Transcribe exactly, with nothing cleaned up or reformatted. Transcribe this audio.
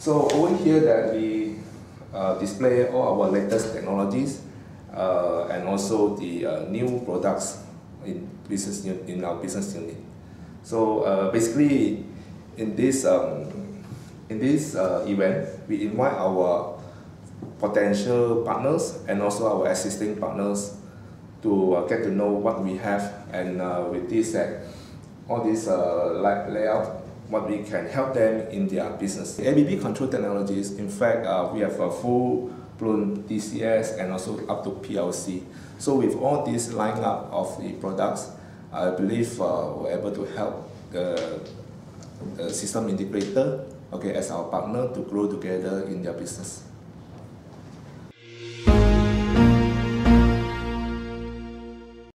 So over here that we uh, display all our latest technologies uh, and also the uh, new products in business in our business unit. So uh, basically, in this um, in this uh, event, we invite our potential partners and also our existing partners to uh, get to know what we have, and uh, with this uh, all this uh, layout, what we can help them in their business. A B B Control Technologies, in fact, uh, we have a full-blown D C S and also up to P L C. So with all this lineup of the products, I believe uh, we're able to help the, the system integrator, okay, as our partner to grow together in their business.